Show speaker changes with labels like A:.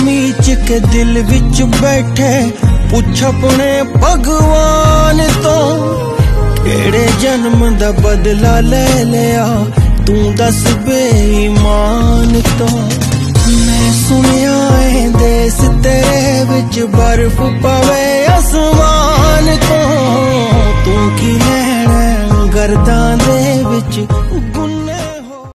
A: मीच के दिल विच बैठे पुछ अपने भगवान तो केड़े जन्म दा बदला ले लिया तू दस बेईमान तो। मैं सुनिया है देश तेरे विच बर्फ पवे आसमान तो तू की लैना गर्दां दे विच गुन